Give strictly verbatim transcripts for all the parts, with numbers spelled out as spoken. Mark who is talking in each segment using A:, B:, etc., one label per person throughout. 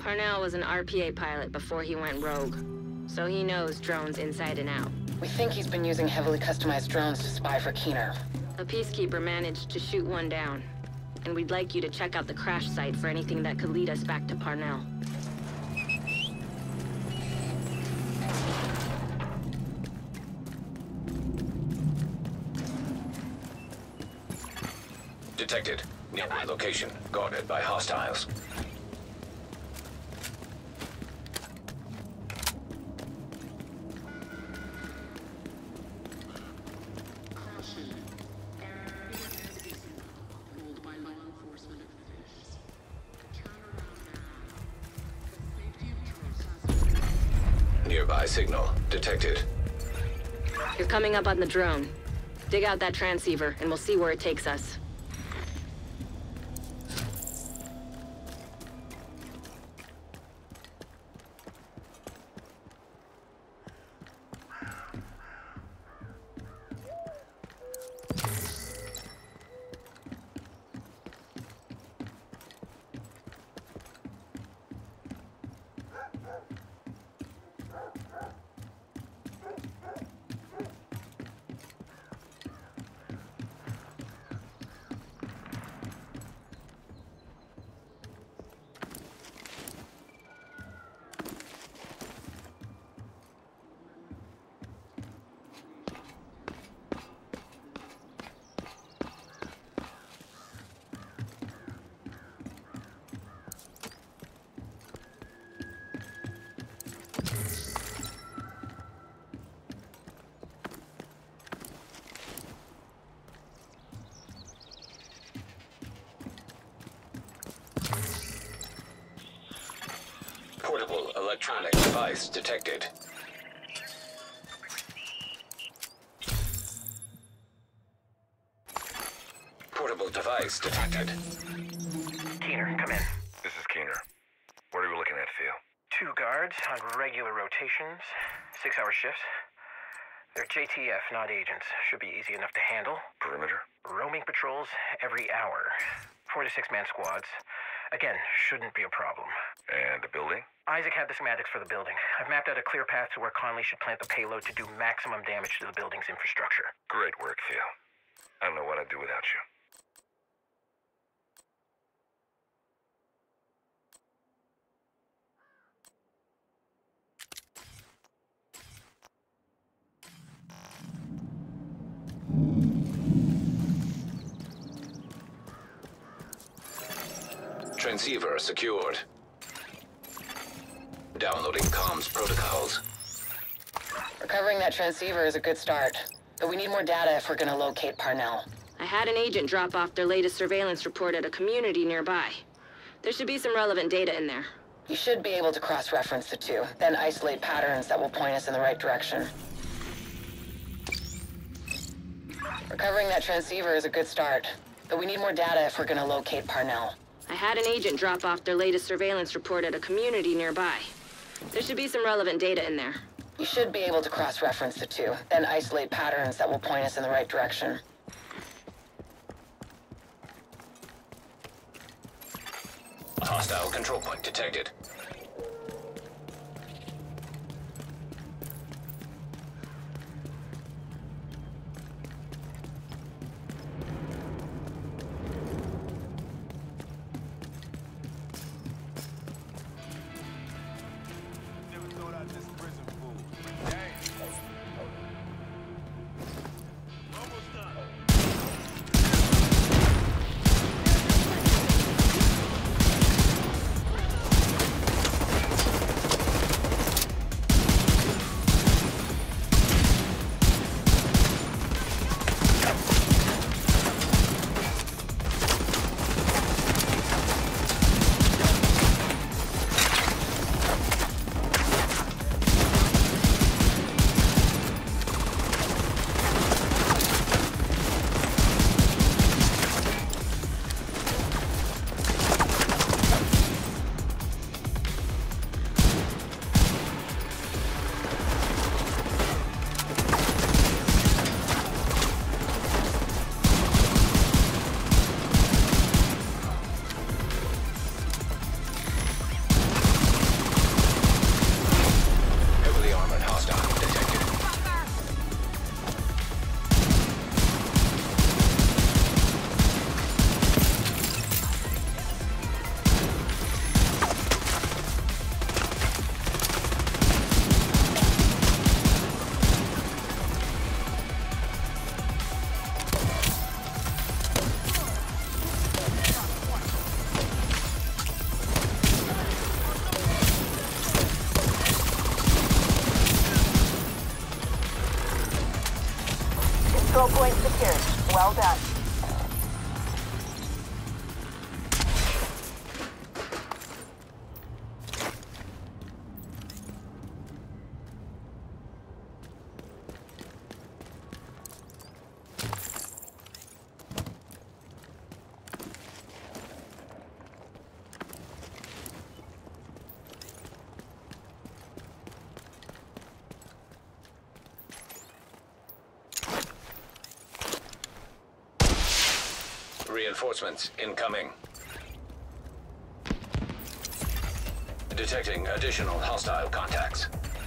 A: Parnell was an R P A pilot before he went rogue, so he knows drones inside and out.
B: We think he's been using heavily customized drones to spy for Keener.
A: A Peacekeeper managed to shoot one down, and we'd like you to check out the crash site for anything that could lead us back to Parnell.
C: Detected. Nearby location. Guarded by hostiles. Nearby signal. Detected.
A: You're coming up on the drone. Dig out that transceiver, and we'll see where it takes us.
C: Portable electronic device detected. Portable device detected.
D: Keener, come in.
E: This is Keener. What are we looking at, Theo?
D: Two guards on regular rotations, six-hour shifts. They're J T F, not agents. Should be easy enough to handle.
E: Perimeter?
D: Roaming patrols every hour. Four to six-man squads. Again, shouldn't be a problem.
E: And the building?
D: Isaac had the schematics for the building. I've mapped out a clear path to where Conley should plant the payload to do maximum damage to the building's infrastructure.
E: Great work, Theo. I don't know what I'd do without you.
C: Transceiver secured. Downloading comms protocols.
B: Recovering that transceiver is a good start, but we need more data if we're gonna locate Parnell.
A: I had an agent drop off their latest surveillance report at a community nearby. There should be some relevant data in there.
B: You should be able to cross-reference the two, then isolate patterns that will point us in the right direction. Recovering that transceiver is a good start, but we need more data if we're gonna locate Parnell.
A: I had an agent drop off their latest surveillance report at a community nearby. There should be some relevant data in there.
B: You should be able to cross-reference the two, then isolate patterns that will point us in the right direction.
C: Hostile control point detected.
B: secured. Well done.
C: Reinforcements incoming. Detecting additional hostile contacts.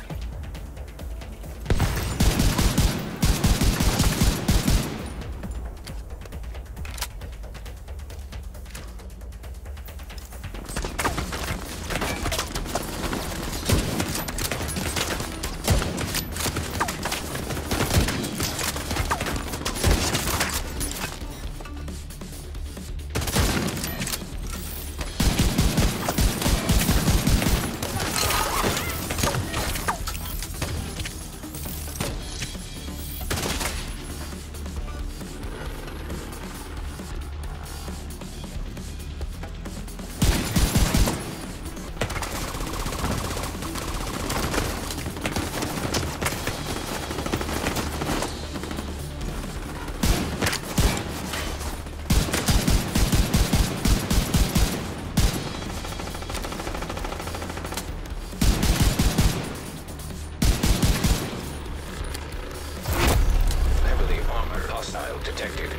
C: Detected.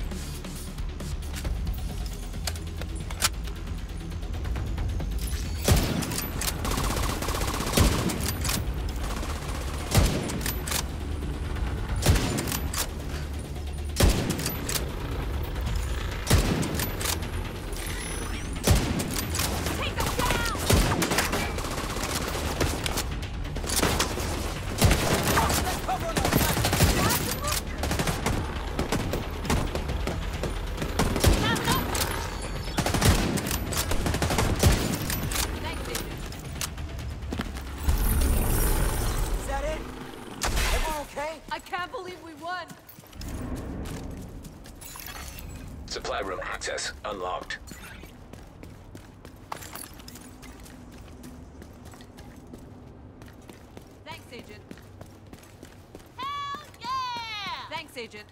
F: I can't believe we won!
C: Supply room access unlocked.
F: Thanks, Agent. Hell yeah! Thanks, Agent.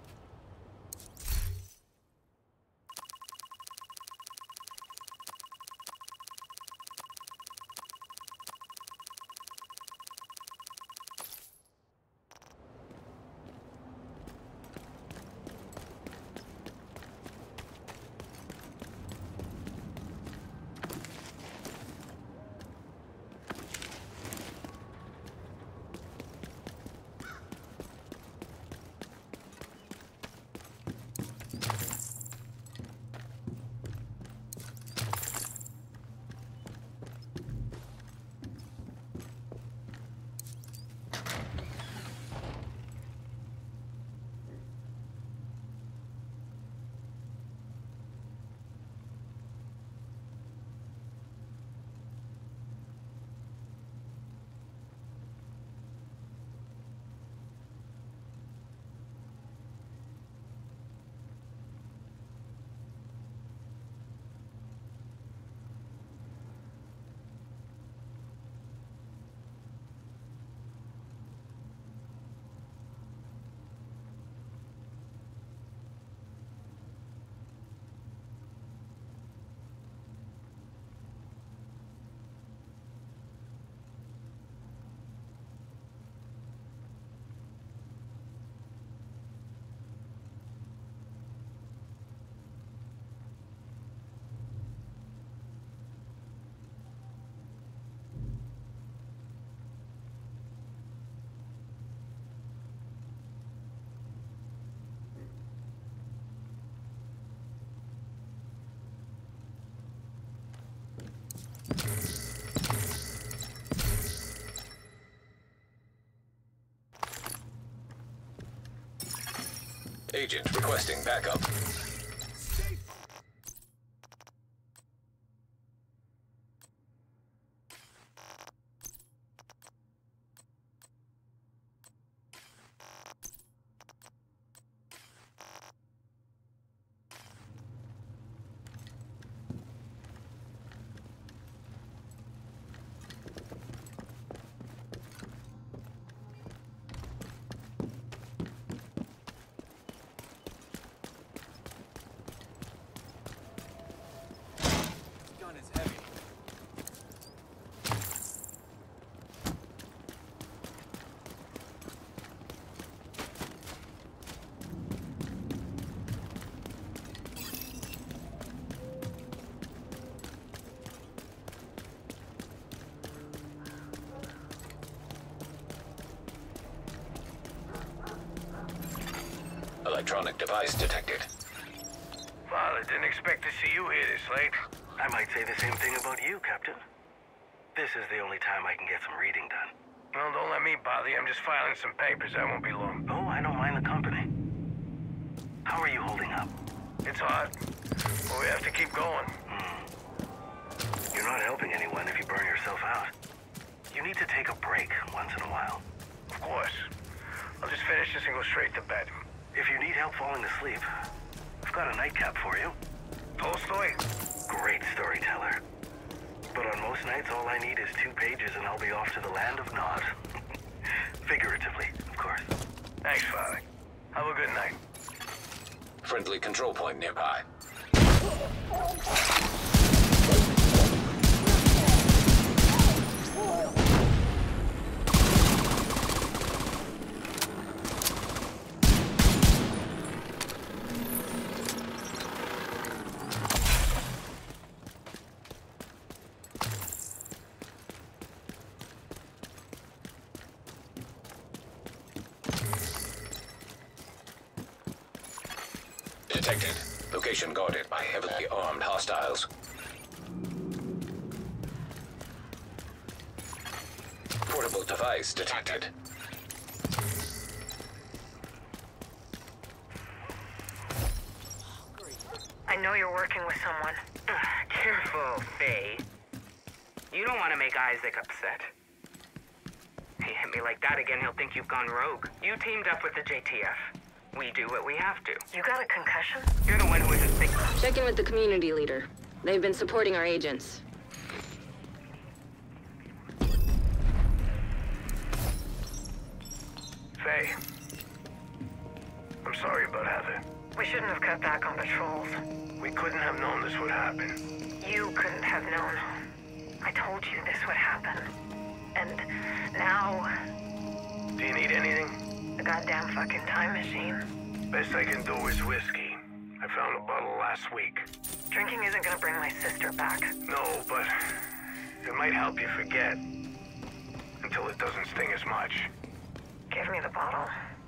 C: Agent requesting backup. electronic device detected.
D: Father, didn't expect to see you here this late. I might say the same thing about you, Captain. This is the only time I can get some reading done. Well, don't let me bother you. I'm just filing some papers. That won't be long. Oh, I don't mind the company. How are you holding up? It's hard, but we have to keep going. Hmm. You're not helping anyone if you burn yourself out. You need to take a break once in a while. Of course. I'll just finish this and go straight to bed. If you need help falling asleep, I've got a nightcap for you. Tolstoy? Great storyteller. But on most nights, all I need is two pages and I'll be off to the land of Nod. Figuratively, of course. Thanks, Father. Have a good night.
C: Friendly control point nearby. Detected. Location guarded by heavily armed hostiles. Portable device detected.
G: I know you're working with someone.
H: Ugh, careful, Faye. You don't want to make Isaac upset. He hit me like that again, he'll think you've gone rogue. You teamed up with the J T F. We do what we have to.
G: You got a concussion?
H: You're the one who isn't sick.
A: Check in with the community leader. They've been supporting our agents.
D: Faye. I'm sorry about Heather.
G: We shouldn't have cut back on patrols.
D: We couldn't have known this would happen.
G: You couldn't have known. I told you this would happen. And now...
D: Do you need anything?
G: The goddamn fucking time machine.
D: Best I can do is whiskey. I found a bottle last week.
G: Drinking isn't gonna bring my sister back.
D: No, but it might help you forget. Until it doesn't sting as much.
G: Give me the bottle.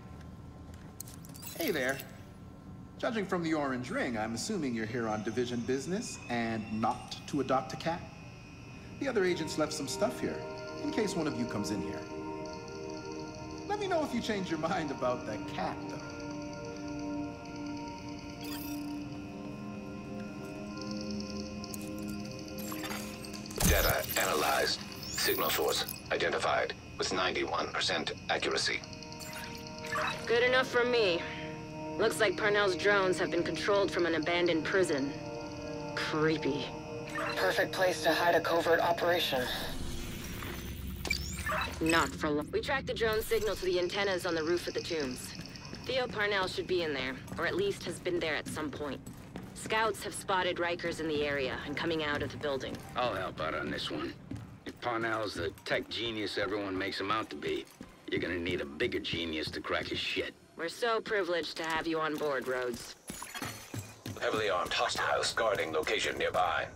I: Hey there. Judging from the orange ring, I'm assuming you're here on division business and not to adopt a cat? The other agents left some stuff here, in case one of you comes in here. Let me know if you change your mind about that cat, though.
C: Data analyzed. Signal source identified with ninety-one percent accuracy.
A: Good enough for me. Looks like Parnell's drones have been controlled from an abandoned prison. Creepy.
B: Perfect place to hide a covert operation.
A: Not for long. We tracked the drone signal to the antennas on the roof of the tombs. Theo Parnell should be in there, or at least has been there at some point. Scouts have spotted Rikers in the area and coming out of the building.
J: I'll help out on this one. If Parnell's the tech genius everyone makes him out to be, you're gonna need a bigger genius to crack his shit.
A: We're so privileged to have you on board, Rhodes.
C: Heavily armed hostiles guarding location nearby.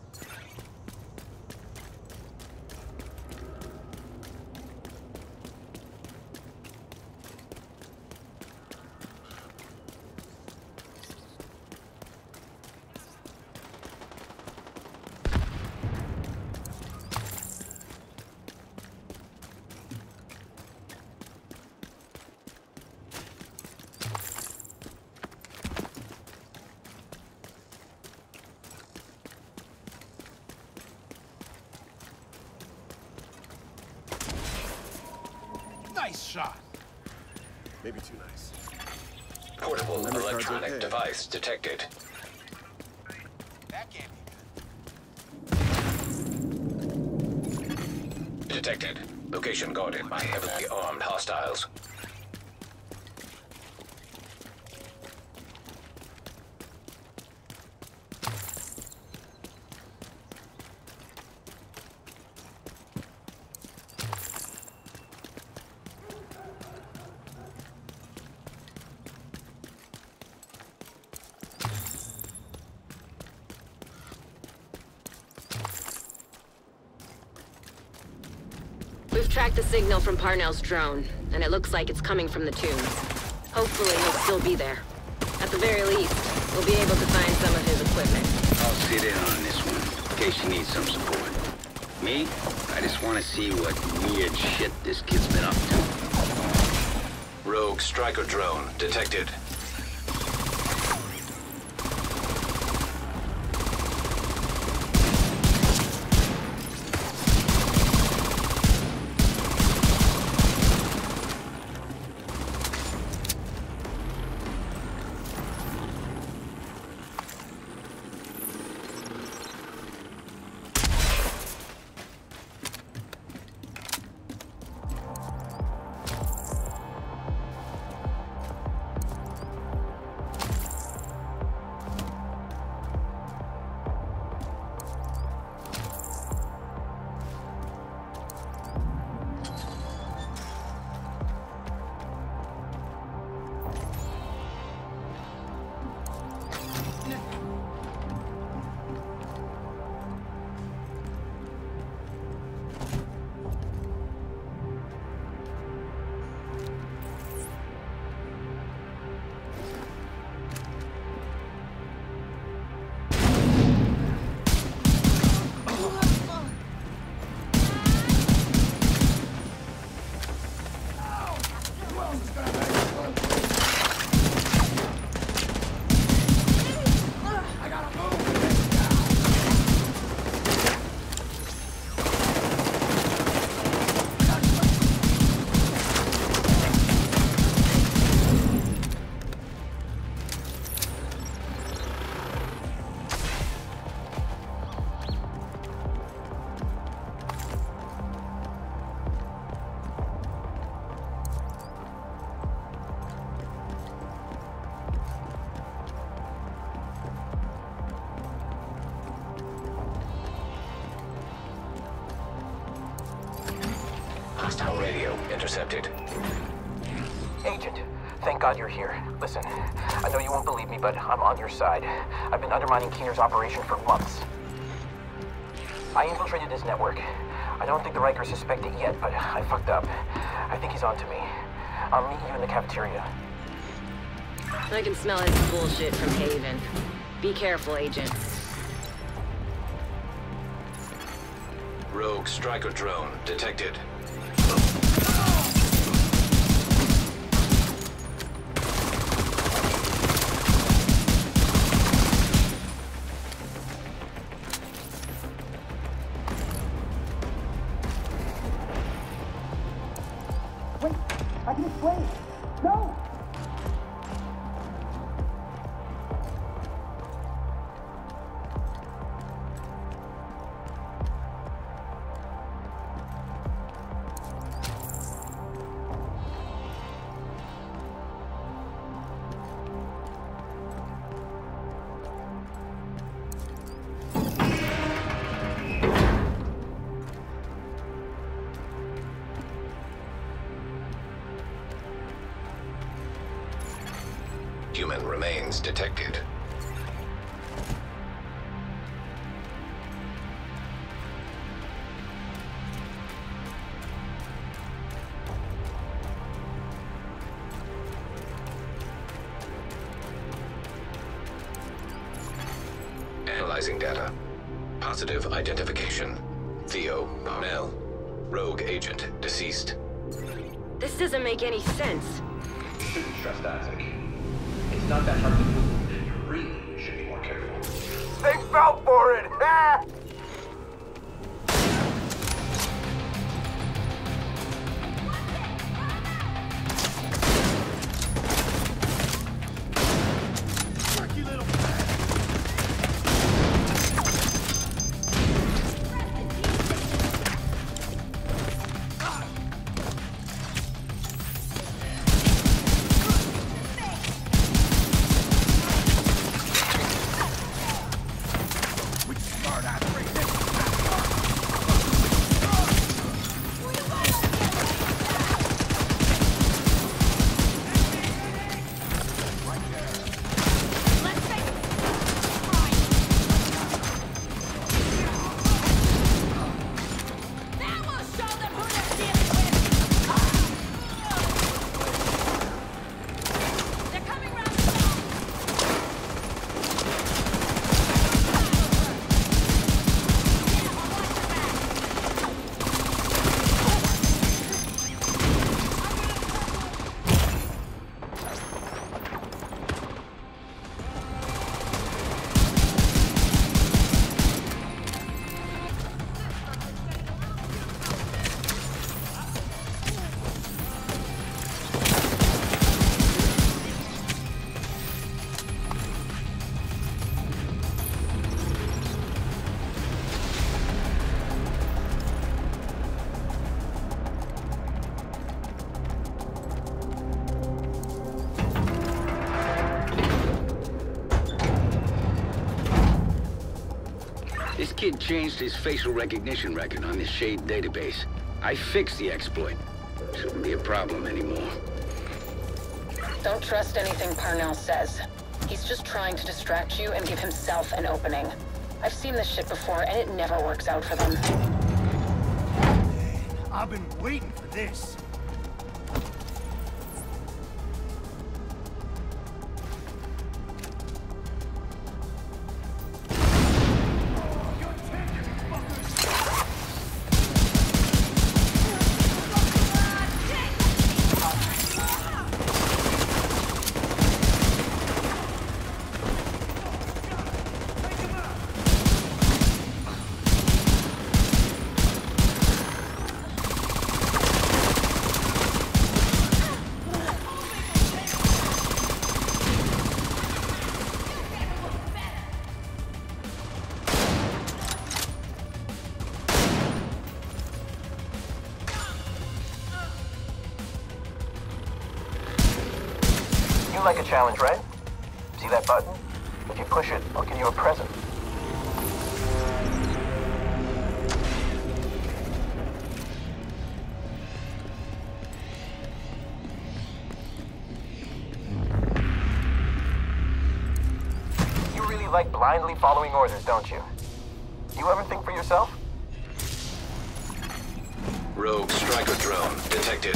K: Nice shot. Maybe too nice.
C: Portable electronic okay. device detected.
K: That can't be good.
C: Detected. Location guarded by heavily armed hostiles.
A: We've tracked the signal from Parnell's drone, and it looks like it's coming from the tombs. Hopefully he'll still be there. At the very least, we'll be able to find some of his equipment.
J: I'll sit in on this one, in case you need some support. Me? I just want to see what weird shit this kid's been up to.
C: Rogue striker drone detected. Hostile radio intercepted.
L: Agent, thank God you're here. Listen, I know you won't believe me, but I'm on your side. I've been undermining Keener's operation for months. I infiltrated his network. I don't think the Rikers suspect it yet, but I fucked up. I think he's on to me. I'll meet you in the cafeteria.
A: I can smell his bullshit from Haven. Be careful, Agent.
C: Rogue striker drone detected.
L: Wait, I can explain. No!
C: Human remains detected. Analyzing data. Positive identification. Theo Parnell. Rogue agent deceased.
A: This doesn't make any sense.
M: Shouldn't trust Isaac. It's not that hard to move. You really should be more careful.
L: They fell for it! Ah!
M: Smart ass.
J: This kid changed his facial recognition record on the Shade database. I fixed the exploit. Shouldn't be a problem anymore.
B: Don't trust anything Parnell says. He's just trying to distract you and give himself an opening. I've seen this shit before, and it never works out for them.
N: I've been waiting for this.
L: You like a challenge, right? See that button? If you push it, I'll give you a present. You really like blindly following orders, don't you? Do you ever think for yourself?
C: Rogue striker drone detected.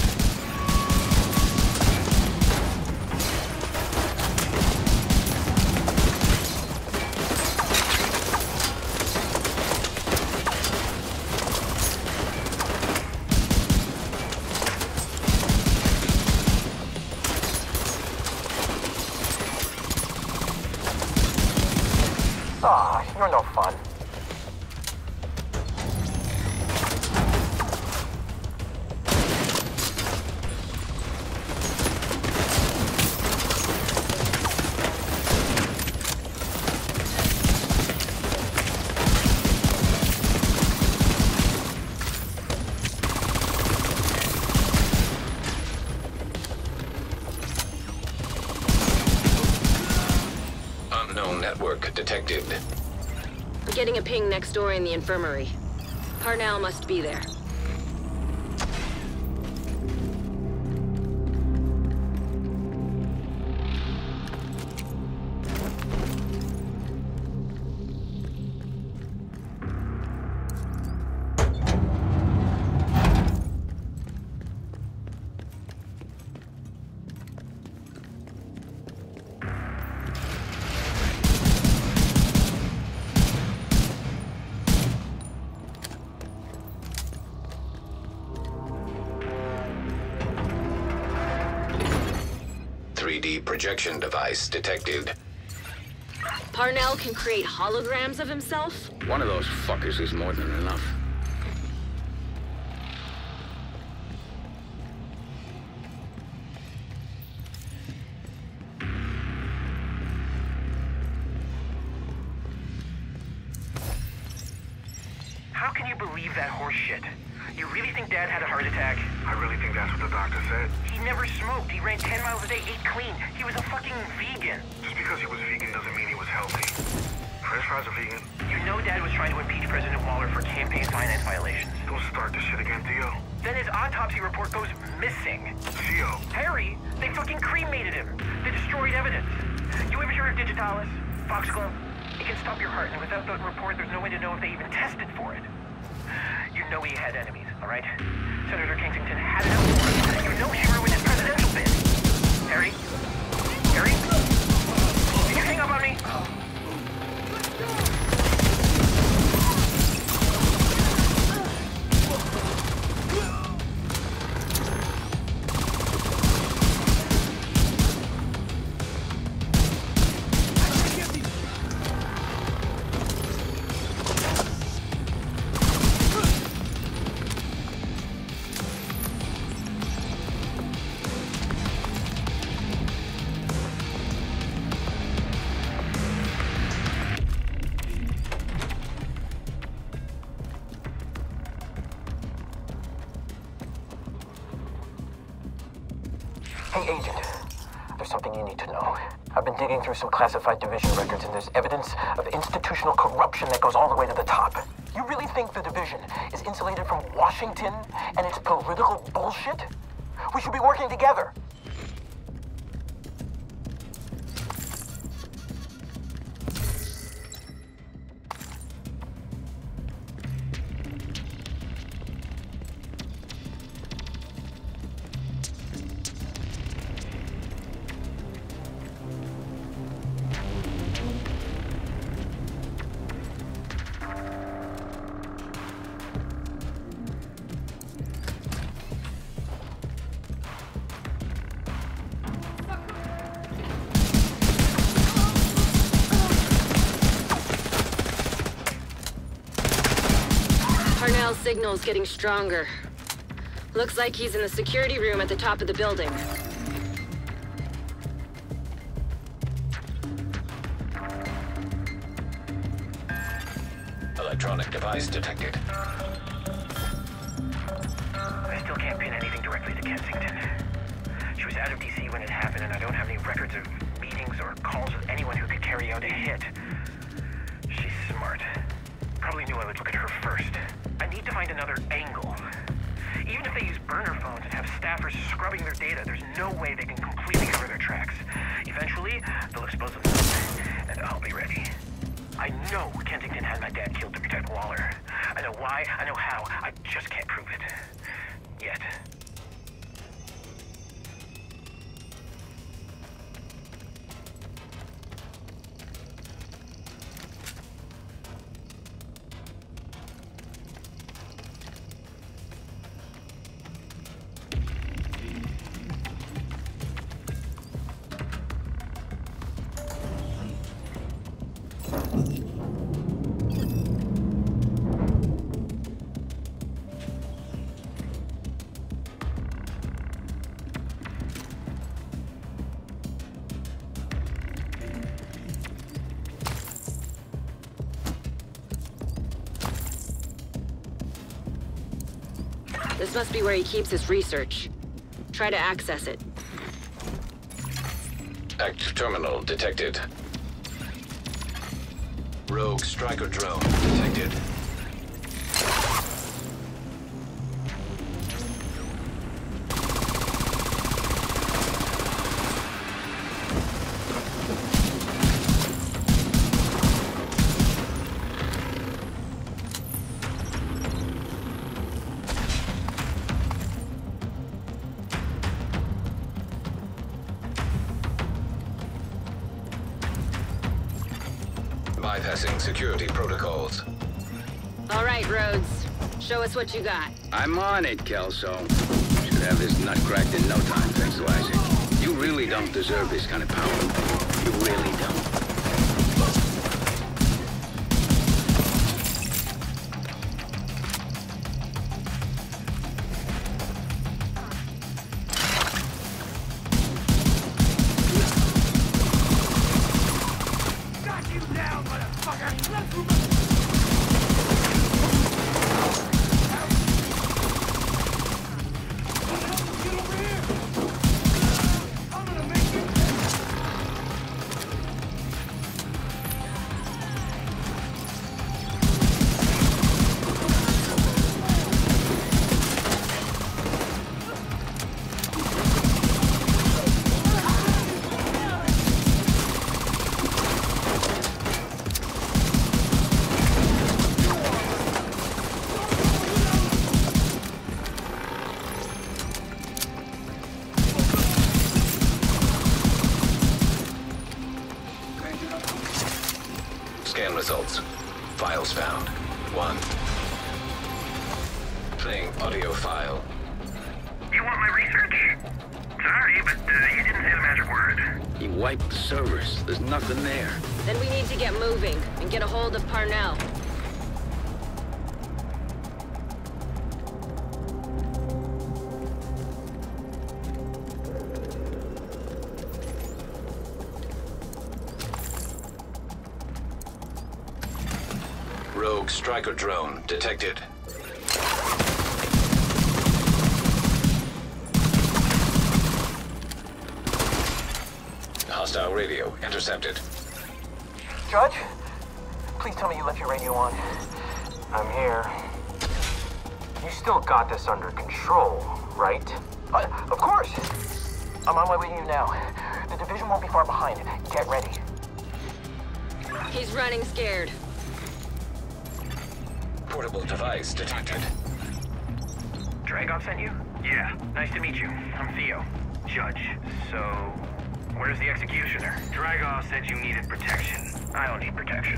L: Ah, you're no fun.
C: Unknown network detected.
A: We're getting a ping next door in the infirmary. Parnell must be there.
C: three D projection device detected.
A: Parnell can create holograms of himself?
J: One of those fuckers is more than enough.
D: How can you believe that horse shit? You really think Dad had a heart attack?
E: I really think that's what the doctor said.
D: He never smoked. He ran ten miles a day, ate clean. He was a fucking vegan.
E: Just because he was vegan doesn't mean he was healthy. French fries are vegan.
D: You know Dad was trying to impeach President Waller for campaign finance violations.
E: Don't start this shit again, Theo.
D: Then his autopsy report goes missing.
E: Theo.
D: Harry, they fucking cremated him. They destroyed evidence. You ever hear of Digitalis? Foxglove? It can stop your heart, and without that report, there's no way to know if they even tested for it. You know he had enemies, all right? Senator Kingsington had it out for him. You know she ruined his presidential bid. Harry? Harry? Did you hang up on me?
L: Hey, Agent. There's something you need to know. I've been digging through some classified division records, and there's evidence of institutional corruption that goes all the way to the top. You really think the division is insulated from Washington and its political bullshit? We should be working together.
A: Parnell's signal's getting stronger. Looks like he's in the security room at the top of the building.
C: Electronic device detected.
D: I still can't pin anything directly to Kensington. She was out of D C when it happened, and I don't have any records of meetings or calls with anyone who could carry out a hit. She's smart. Probably knew I would look at her first. I need to find another angle. Even if they use burner phones and have staffers scrubbing their data, there's no way they can completely cover their tracks. Eventually, they'll expose themselves, and I'll be ready. I know Kensington had my dad killed to protect Waller. I know why, I know how, I just can't prove it. Yet.
A: This must be where he keeps his research. Try to access it.
C: Act terminal detected. Rogue striker drone detected. Bypassing security protocols.
A: All right, Rhodes. Show us what you got.
J: I'm on it, Kelso. Should have this nut cracked in no time, thanks to Isaac. You really don't deserve this kind of power. You really don't.
C: Scan results. Files found. One. Playing audio file.
E: You want my research? Sorry, but uh, you didn't say the magic word.
J: He wiped the servers. There's nothing there.
A: Then we need to get moving and get a hold of Parnell.
C: Rogue striker drone detected. Hostile radio intercepted.
L: Judge? Please tell me you left your radio on.
M: I'm here. You still got this under control, right?
L: Uh, of course! I'm on my way to you now. The division won't be far behind. Get ready.
A: He's running scared.
C: Portable device detected.
D: Dragov sent you? Yeah, nice to meet you. I'm Theo. Judge. So, where's the executioner? Dragov said you needed protection. I don't need protection.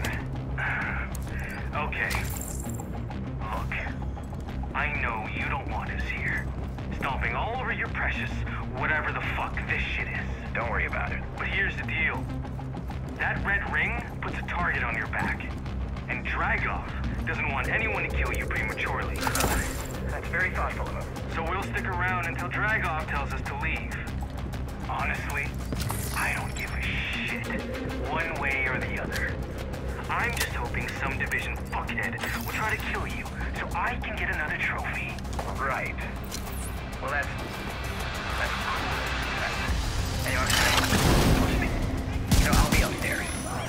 D: Okay. Look, I know you don't want us here. Stomping all over your precious, whatever the fuck this shit is. Don't worry about it. But here's the deal. That red ring puts a target on your back. And Dragov doesn't want anyone to kill you prematurely. That's very thoughtful of him. So we'll stick around until Dragov tells us to leave. Honestly, I don't give a shit, one way or the other. I'm just hoping some division fuckhead will try to kill you so I can get another trophy. Right. Well, that's... that's cool. That's, anyway, I'm saying, push me. You know, I'll be upstairs.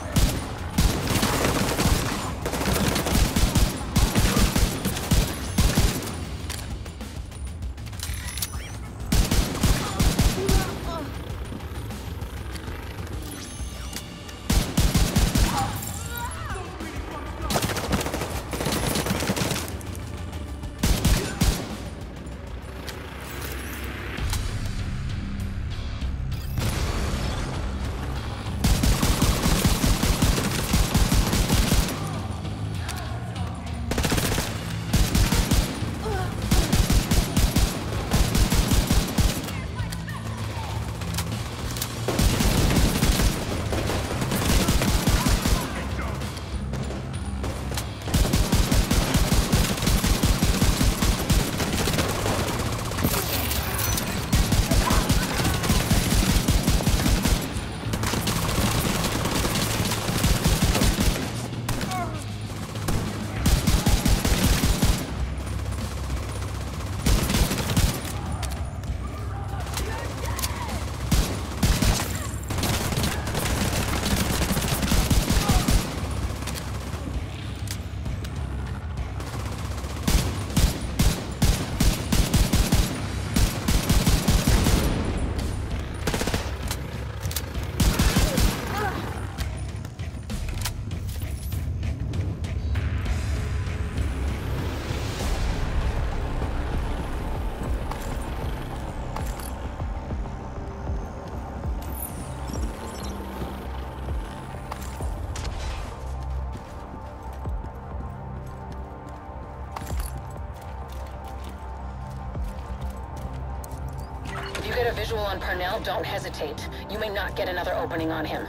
B: Get a visual on Parnell, don't hesitate. You may not get another opening on him.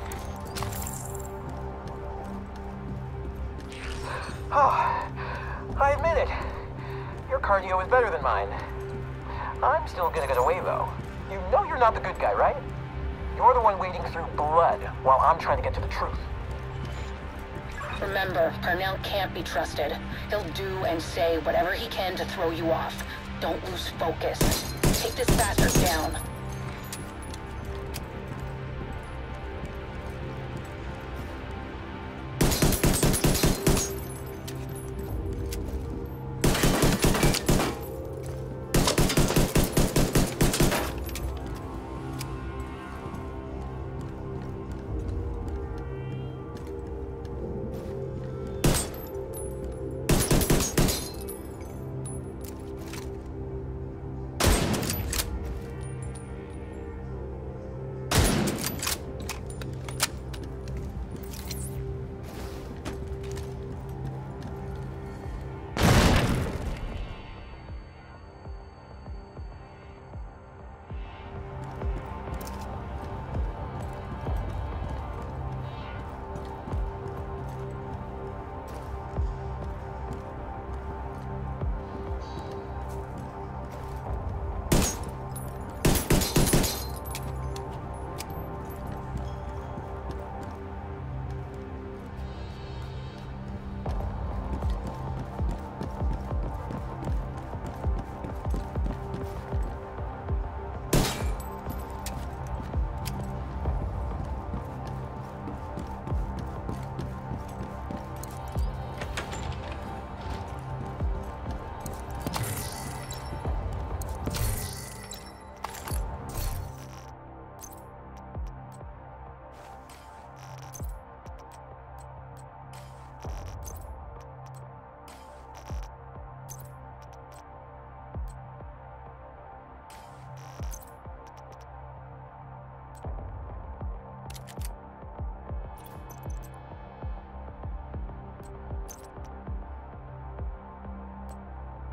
L: Oh, I admit it. Your cardio is better than mine. I'm still gonna get away, though. You know you're not the good guy, right? You're the one wading through blood while I'm trying to get to the truth.
B: Remember, Parnell can't be trusted. He'll do and say whatever he can to throw you off. Don't lose focus. Take this bastard down.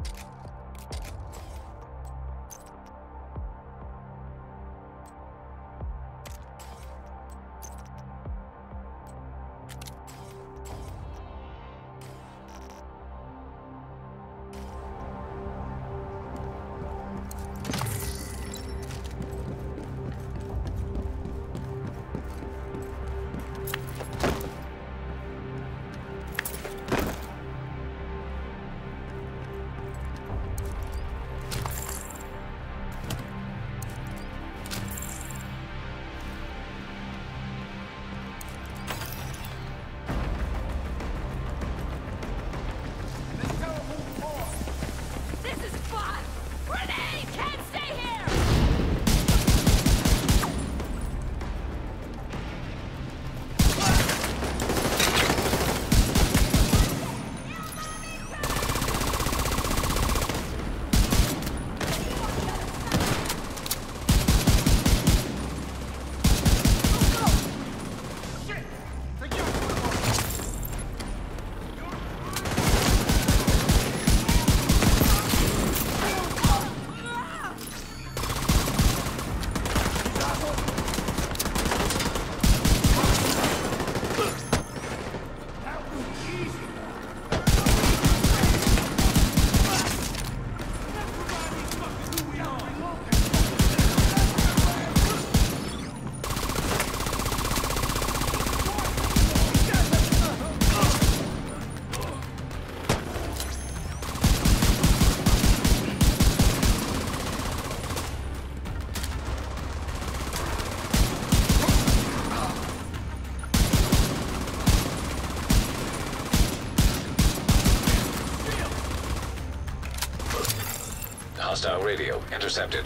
C: Hostile radio intercepted.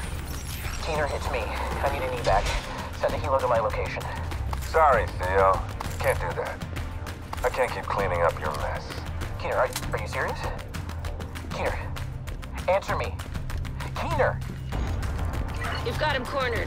L: Keener, it's me. I need an evac. Send a helo to my location.
O: Sorry, Theo. Can't do that. I can't keep cleaning up your mess.
L: Keener, are, are you serious? Keener, answer me. Keener!
A: You've got him cornered.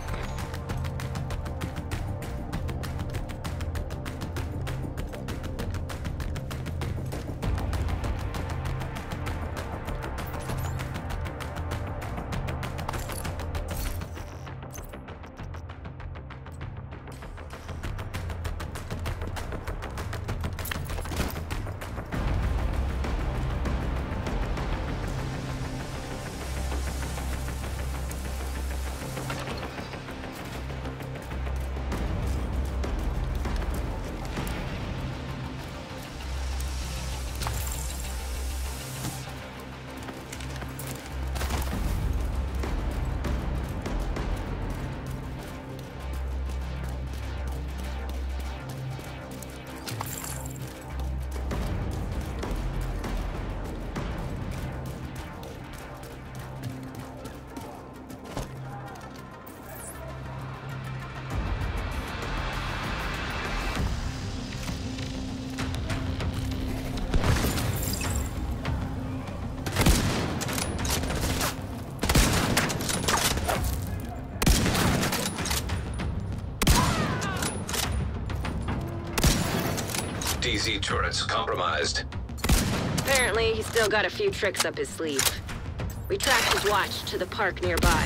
C: D Z turrets compromised.
A: Apparently, he's still got a few tricks up his sleeve. We tracked his watch to the park nearby.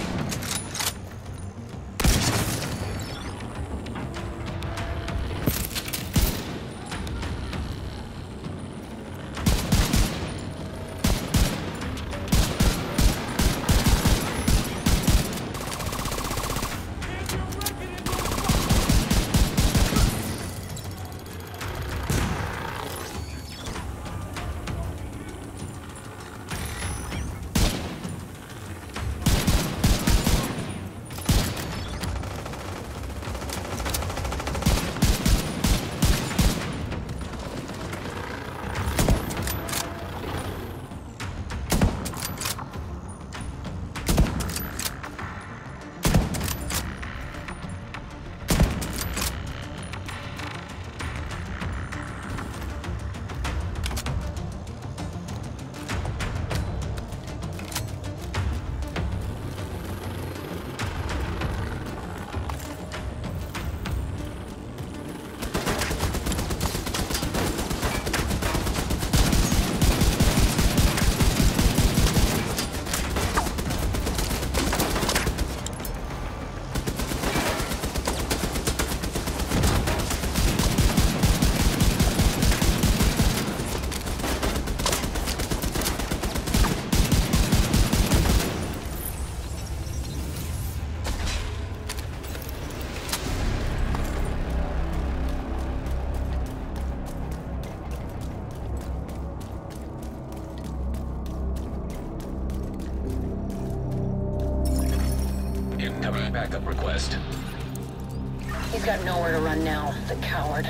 C: backup request.
B: He's got nowhere to run now, the coward.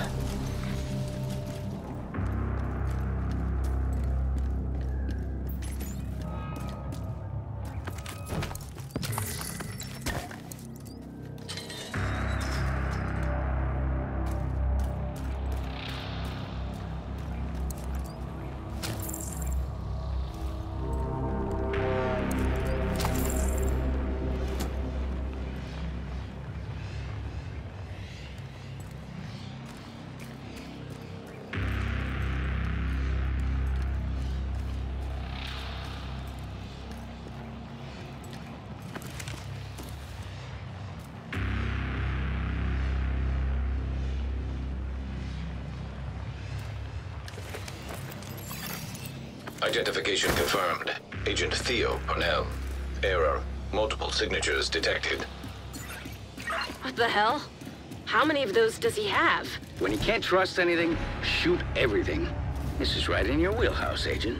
C: Identification confirmed. Agent Theo Parnell. Error. Multiple signatures detected.
A: What the hell? How many of those does he have?
J: When you can't trust anything, shoot everything. This is right in your wheelhouse, Agent.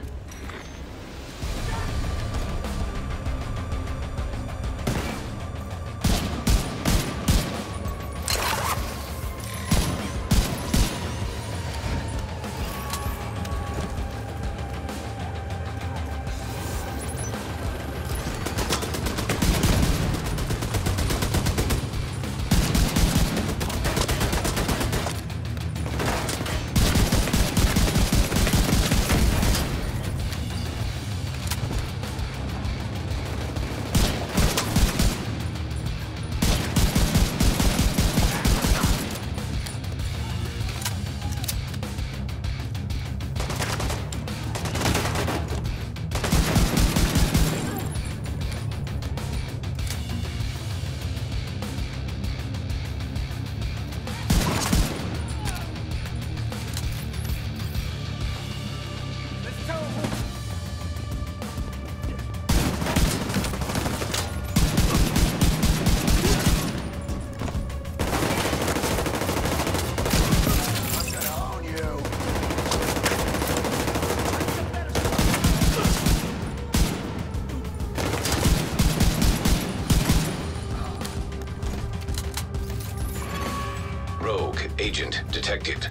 C: Agent detected.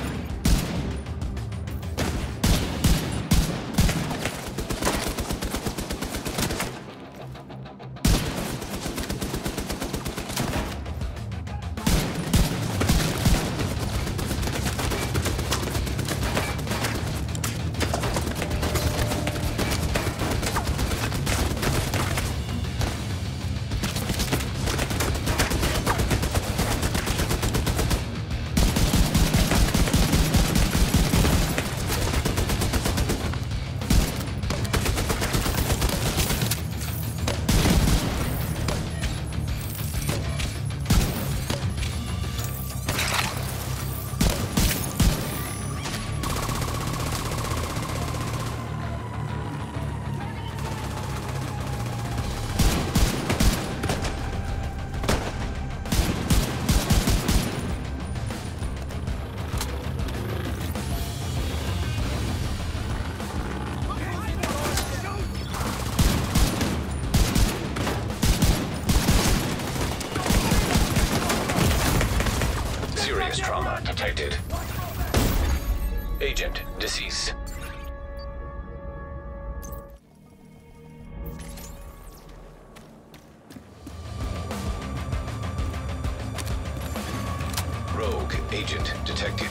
C: Trauma detected. Agent deceased. Rogue agent detected.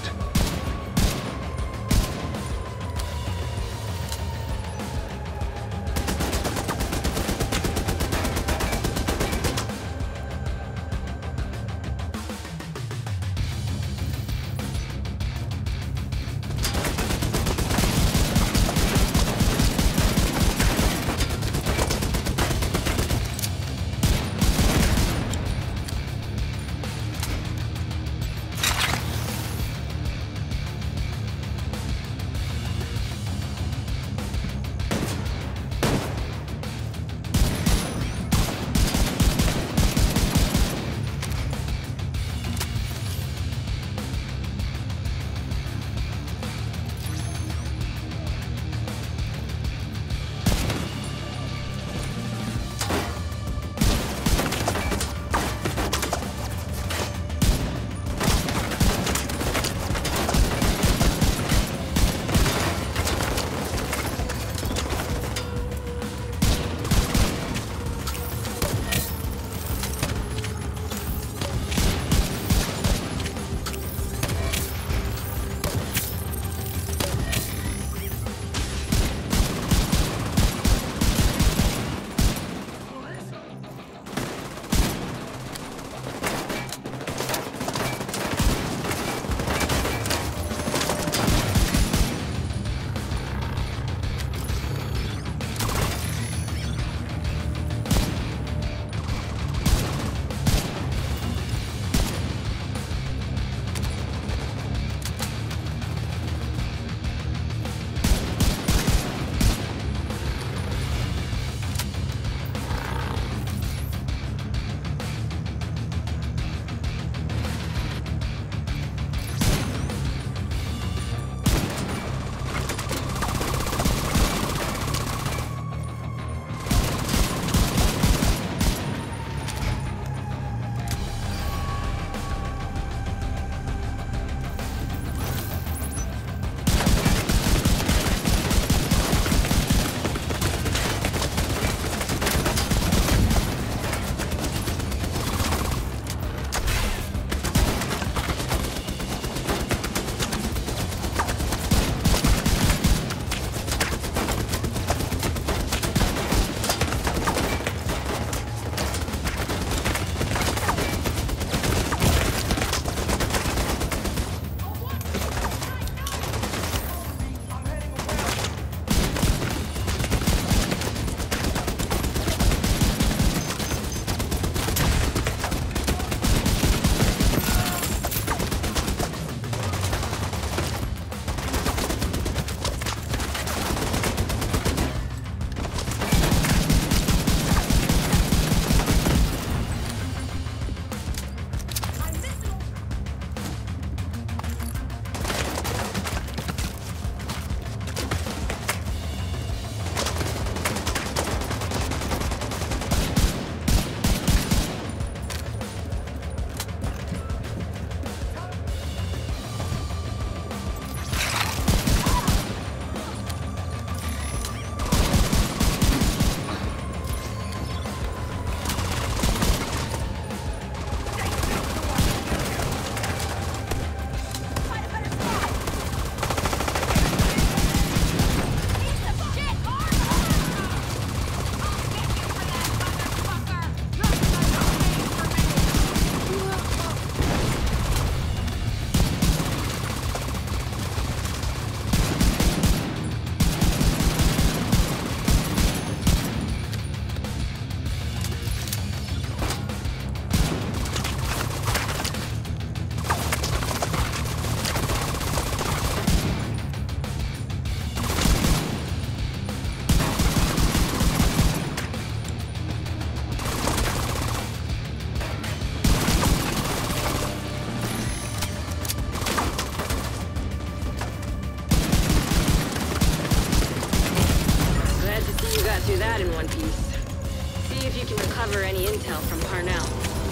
A: got through that in one piece. See if you can recover any intel from Parnell.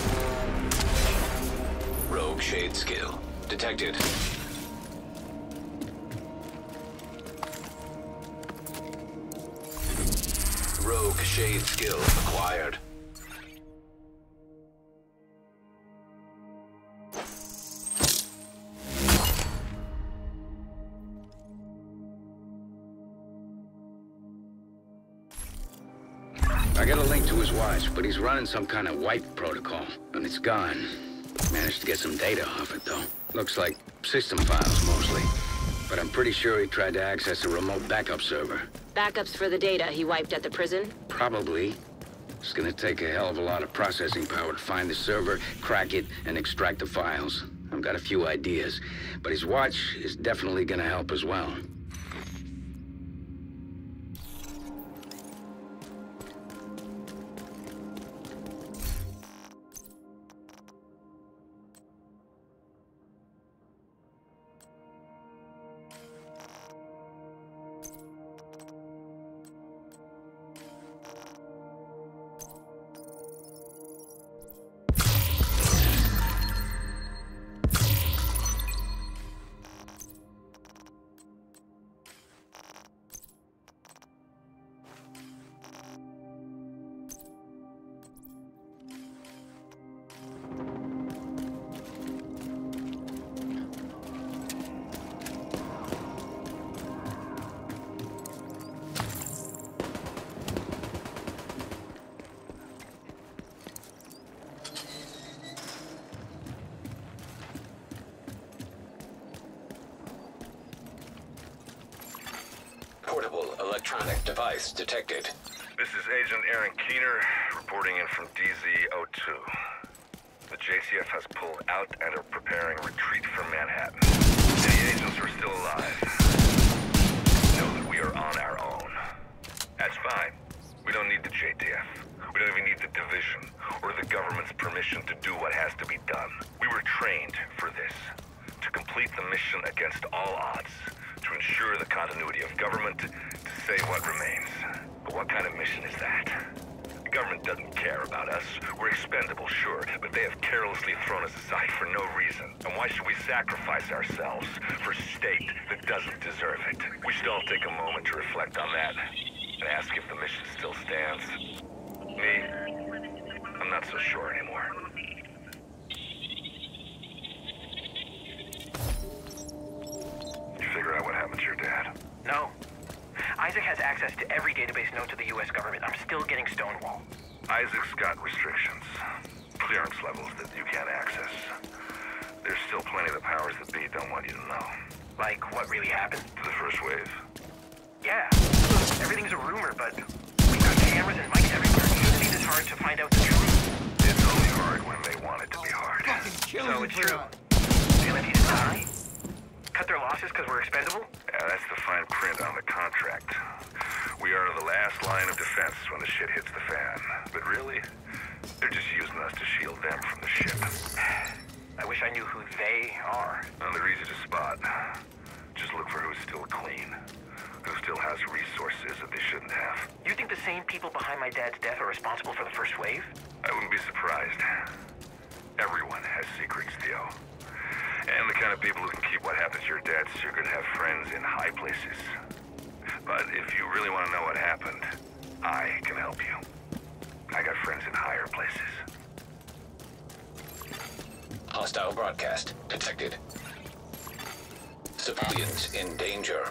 C: Rogue shade skill detected. Rogue shade skill acquired.
J: I got a link to his watch, but he's running some kind of wipe protocol, and it's gone. Managed to get some data off it, though. Looks like system files, mostly. But I'm pretty sure he tried to access a remote backup server.
A: Backups for the data he wiped at the prison?
J: Probably. It's gonna take a hell of a lot of processing power to find the server, crack it, and extract the files. I've got a few ideas, but his watch is definitely gonna help as well.
C: Portable electronic device detected.
O: This is Agent Aaron Keener, reporting in from D Z zero two. The J T F has pulled out and are preparing retreat from Manhattan. Any agents are still alive. Know that we are on our own. That's fine. We don't need the J T F. We don't even need the division, or the government's permission to do what has to be done. We were trained for this. To complete the mission against all odds. To ensure the continuity of government, to save what remains. But what kind of mission is that? The government doesn't care about us. We're expendable, sure, but they have carelessly thrown us aside for no reason. And why should we sacrifice ourselves for a state that doesn't deserve it? We should all take a moment to reflect on that and ask if the mission still stands. Me, I'm not so sure anymore. Figure out what happened to your dad?
L: No. Isaac has access to every database known to the U S government. I'm still getting Stonewall.
O: Isaac's got restrictions. Clearance levels that you can't access. There's still plenty of the powers that be don't want you to know.
L: Like, what really happened?
O: The first wave?
L: Yeah. Everything's a rumor, but we've got cameras and mics everywhere. Usually it's hard to find out the truth.
O: It's only hard when they want it to be hard.
L: So it's true. They let you die? Cut their losses because we're expendable?
O: Yeah, that's the fine print on the contract. We are the last line of defense when the shit hits the fan. But really, they're just using us to shield them from the ship.
L: I wish I knew who they are.
O: Well, they're easy to spot. Just look for who's still clean. Who still has resources that they shouldn't have.
L: You think the same people behind my dad's death are responsible for the first wave?
O: I wouldn't be surprised. Everyone has secrets, Theo. And the kind of people who can keep what happened to your dad secret have friends in high places. But if you really want to know what happened, I can help you. I got friends in higher places.
C: Hostile broadcast detected. Civilians in danger.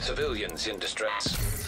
C: Civilians in distress.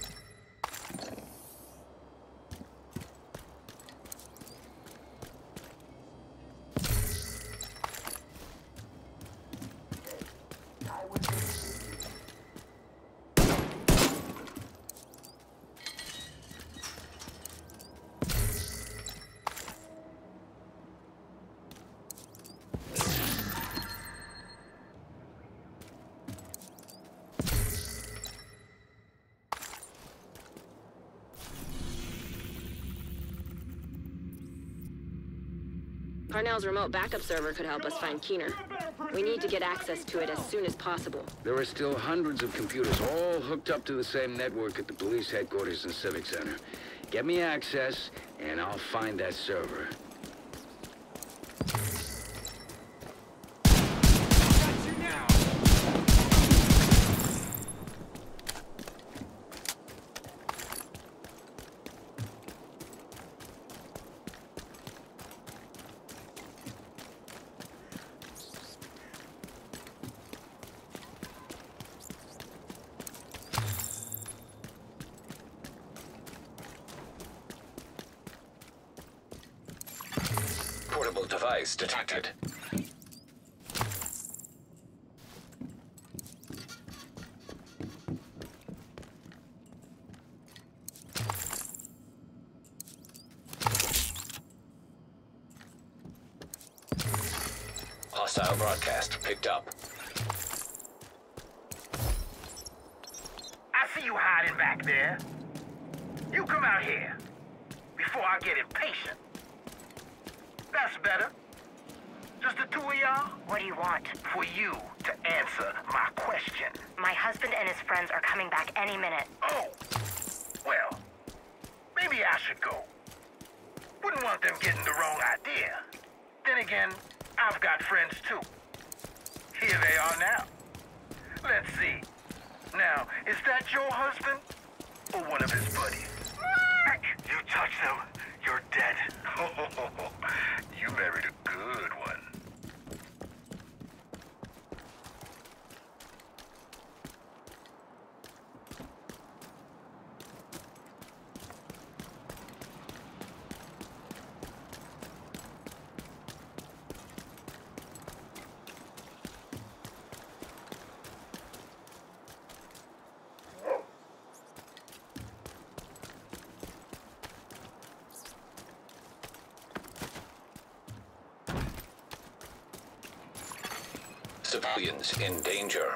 A: Parnell's remote backup server could help us find Keener. We need to get access to it as soon as possible.
J: There are still hundreds of computers all hooked up to the same network at the police headquarters and Civic Center. Get me access, and I'll find that server.
C: Portable device detected. Hostile broadcast picked up.
D: I see you hiding back there. You come out here before I get impatient. That's better. Just the two of y'all?
G: What do you want?
D: For you to answer my question.
G: My husband and his friends are coming back any minute.
D: Oh! Well, maybe I should go. Wouldn't want them getting the wrong idea. Then again, I've got friends too. Here they are now. Let's see. Now, is that your husband? Or one of his buddies? You touch them, you're dead. You married a good one.
C: Civilians in danger.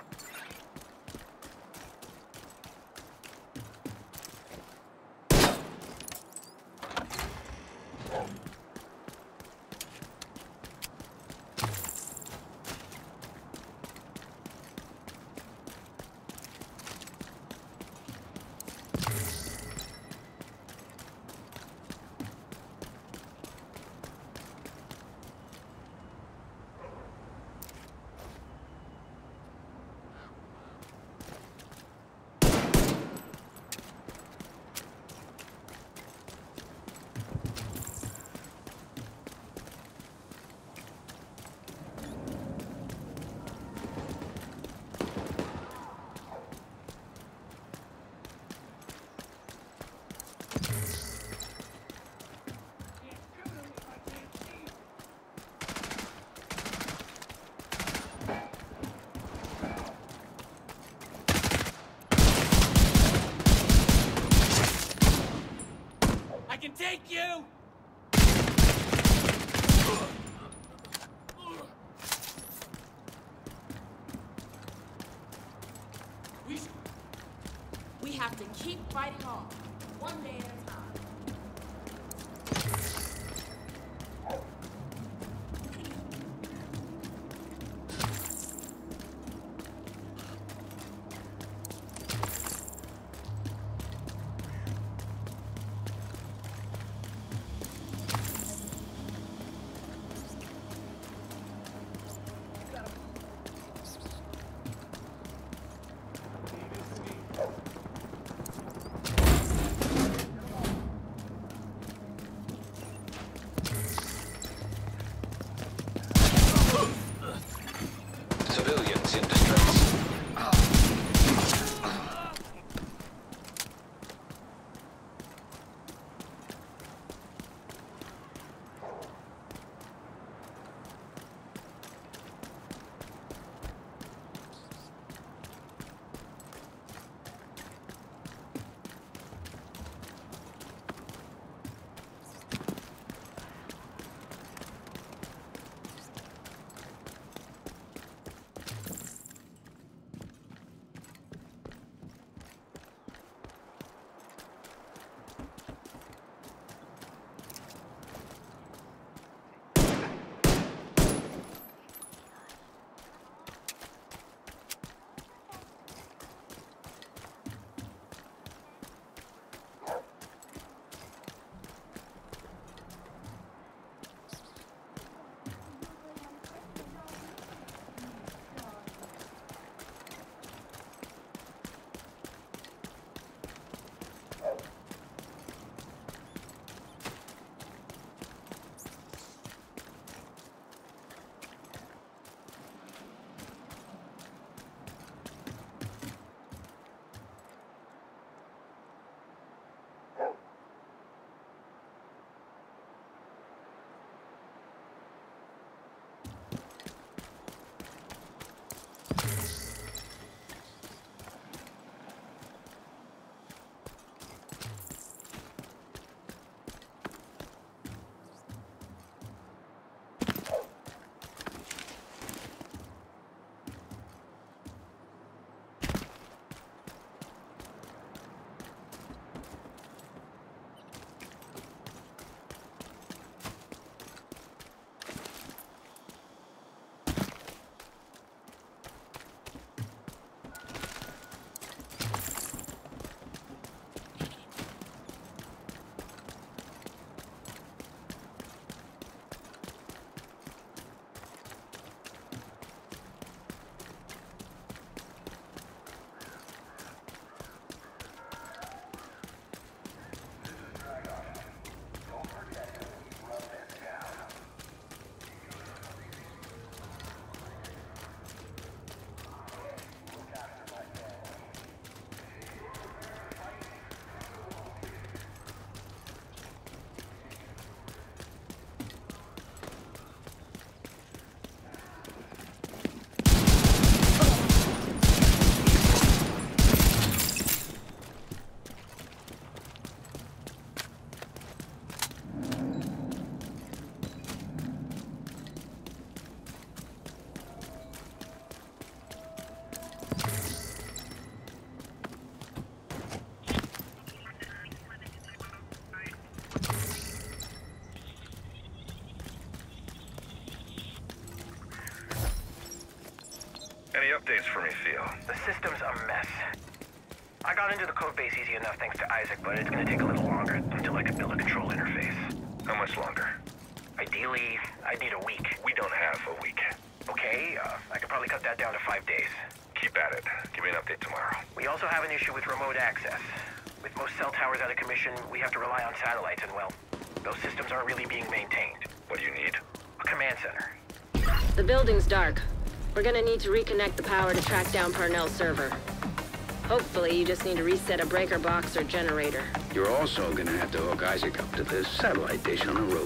O: updates for me, Theo?
D: The system's a mess. I got into the code base easy enough thanks to Isaac, but it's gonna take a little longer until I can build a control interface.
O: How much longer?
D: Ideally, I need a week.
O: We don't have a week.
D: Okay, uh, I could probably cut that down to five days.
O: Keep at it. Give me an update tomorrow.
D: We also have an issue with remote access. With most cell towers out of commission, we have to rely on satellites, and well, those systems aren't really being maintained.
O: What do you need?
D: A command center.
A: The building's dark. We're gonna need to reconnect the power to track down Parnell's server. Hopefully, you just need to reset a breaker box or generator.
J: You're also gonna have to hook Isaac up to the satellite dish on the roof.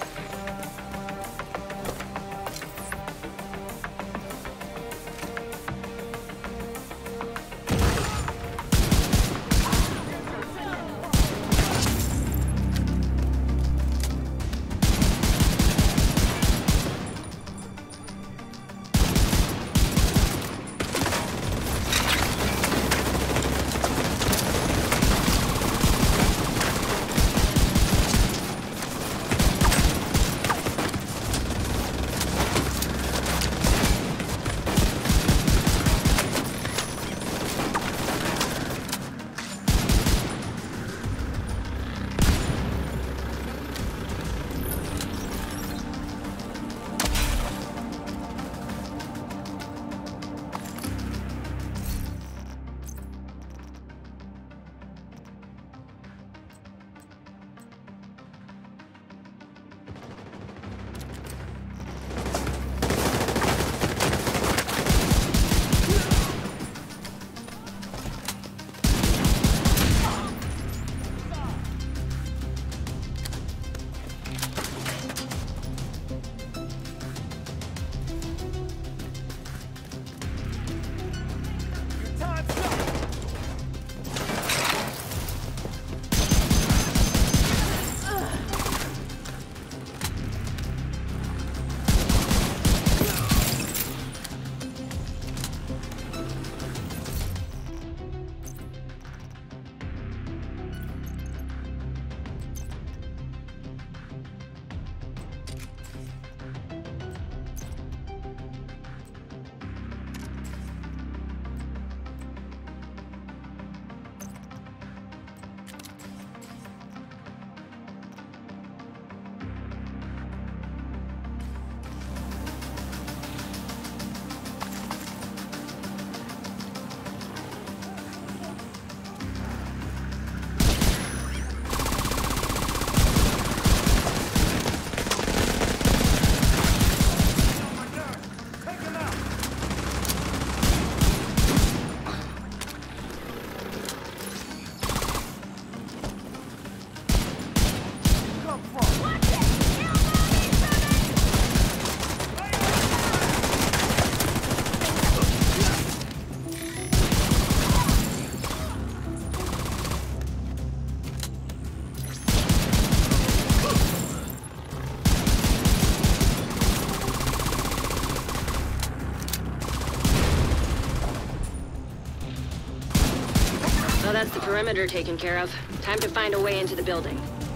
A: That's the perimeter taken care of. Time to find a way into the building.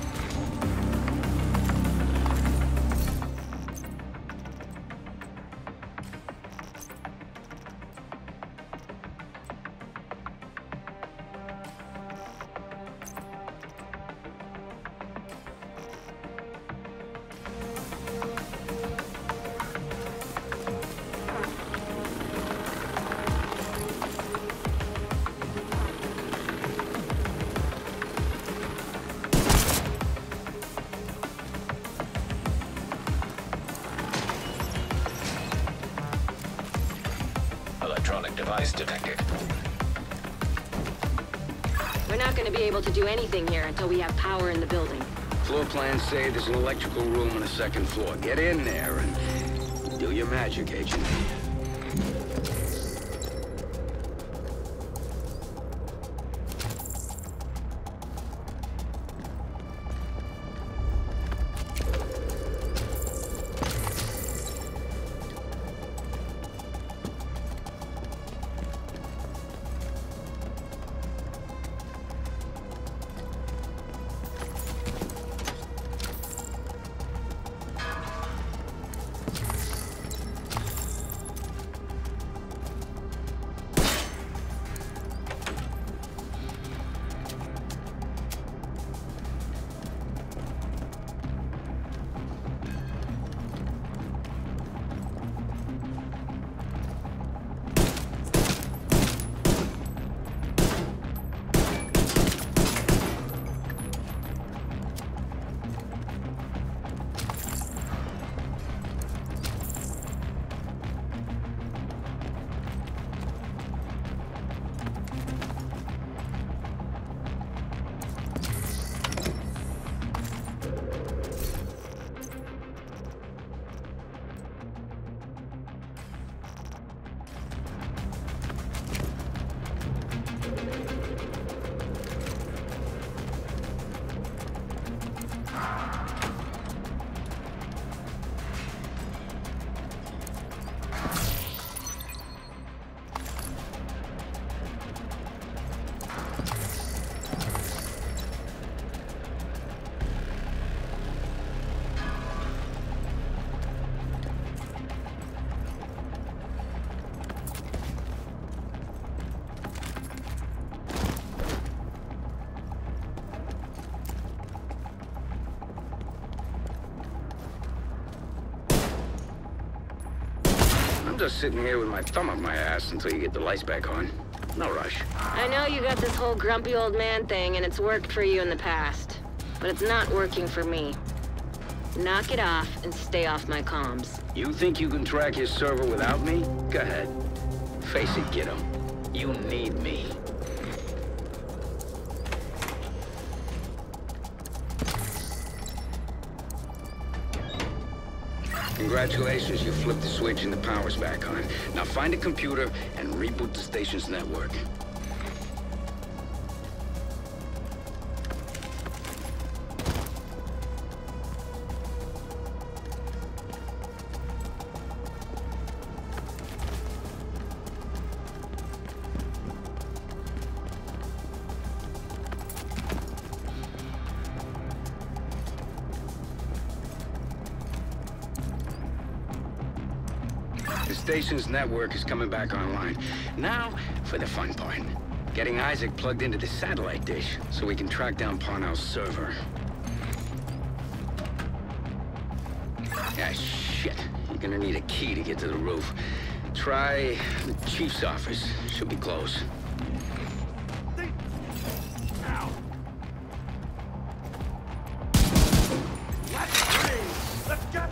C: Device detected.
A: We're not going to be able to do anything here until we have power in the building.
J: Floor plans say there's an electrical room on the second floor. Get in there and do your magic, Agent. I'm just sitting here with my thumb up my ass until you get the lights back on. No rush.
A: I know you got this whole grumpy old man thing, and it's worked for you in the past. But it's not working for me. Knock it off and stay off my comms.
J: You think you can track your server without me? Go ahead. Face it, kiddo. You need me. Congratulations, you flipped the switch and the power's back on. Now find a computer and reboot the station's network. The station's network is coming back online. Now, for the fun part. Getting Isaac plugged into the satellite dish, so we can track down Parnell's server. Ah, shit. You're gonna need a key to get to the roof. Try the chief's office. Should be close.
N: Ow. Let's get...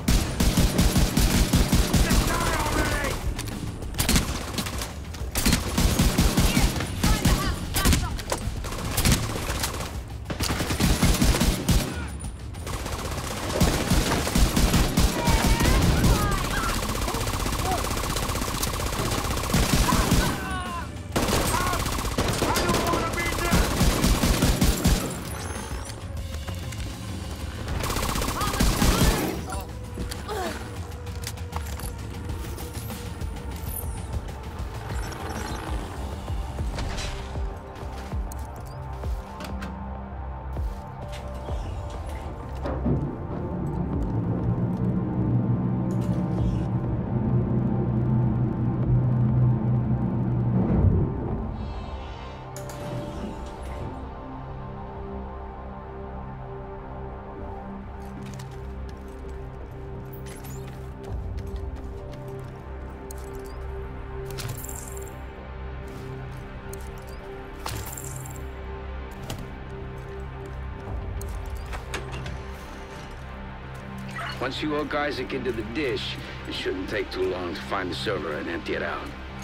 J: Once you hook Isaac into the dish, it shouldn't take too long to find the server and empty it out.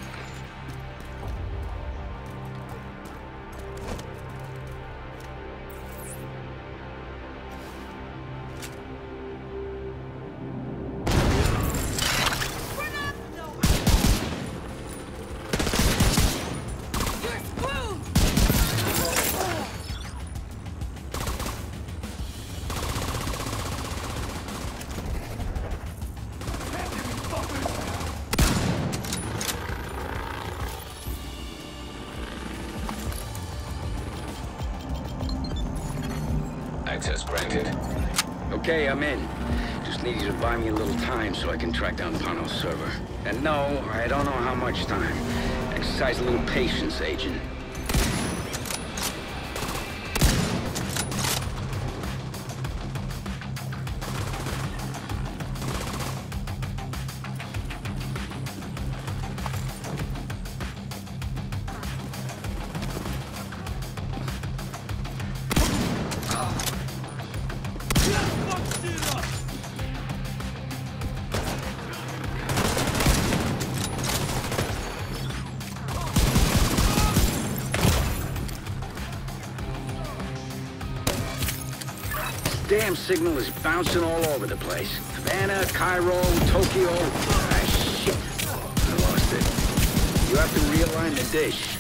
C: Access granted.
J: Okay, I'm in. Just need you to buy me a little time so I can track down Parnell's server. And no, I don't know how much time. Exercise a little patience, Agent. Damn signal is bouncing all over the place. Havana, Cairo, Tokyo. Ah, shit. I lost it. You have to realign the dish.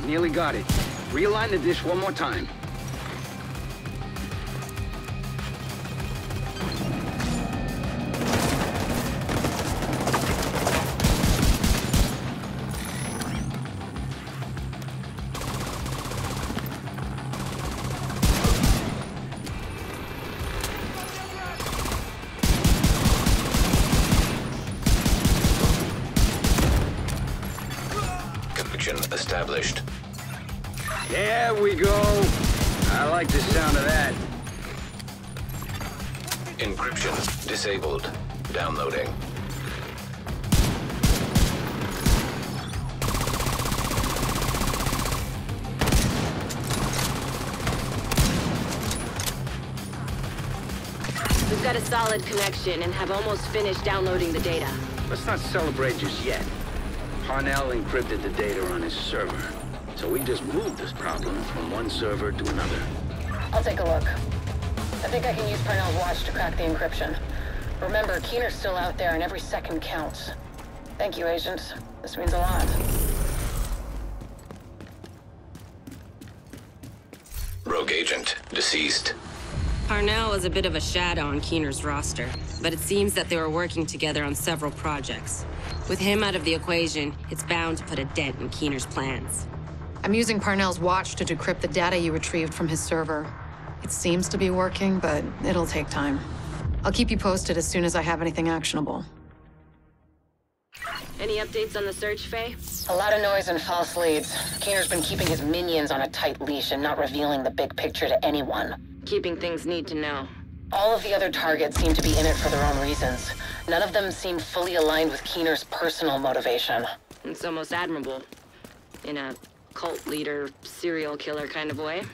J: Nearly got it. Realign the dish one more time.
C: Established.
J: There we go. I like the sound of that.
C: Encryption disabled. Downloading.
A: We've got a solid connection and have almost finished downloading the data.
J: Let's not celebrate just yet. Parnell encrypted the data on his server, so we just moved this problem from one server to another.
B: I'll take a look. I think I can use Parnell's watch to crack the encryption. Remember, Keener's still out there and every second counts. Thank you, Agent. This means a lot.
C: Rogue agent deceased.
A: Parnell was a bit of a shadow on Keener's roster, but it seems that they were working together on several projects. With him out of the equation, it's bound to put a dent in Keener's plans.
P: I'm using Parnell's watch to decrypt the data you retrieved from his server. It seems to be working, but it'll take time. I'll keep you posted as soon as I have anything actionable.
A: Any updates on the search, Faye?
B: A lot of noise and false leads. Keener's been keeping his minions on a tight leash and not revealing the big picture to anyone.
A: Keeping things need to know.
B: All of the other targets seem to be in it for their own reasons. None of them seem fully aligned with Keener's personal motivation.
A: It's almost admirable. In a cult leader, serial killer kind of way.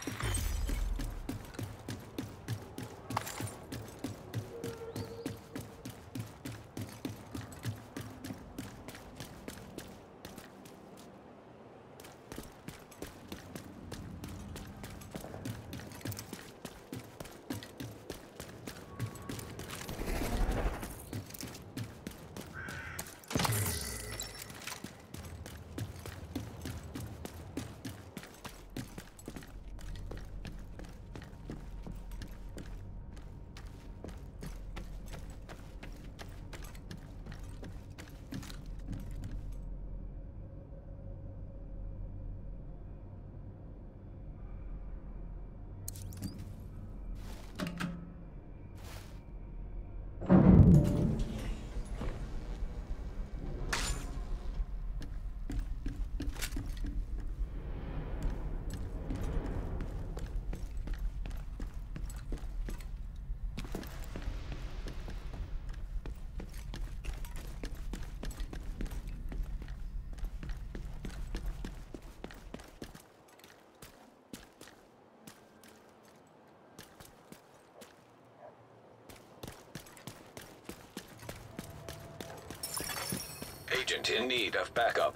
C: Agent in need of backup.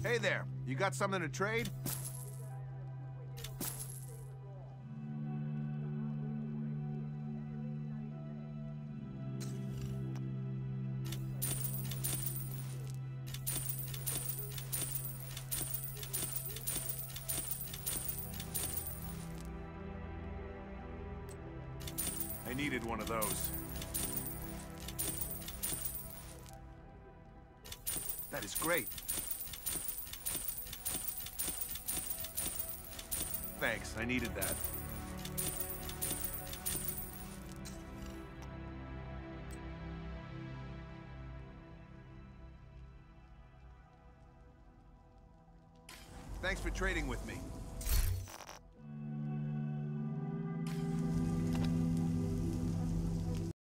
Q: Hey there, you got something to trade? I needed one of those. That is great. Thanks, I needed that. Thanks for trading with me.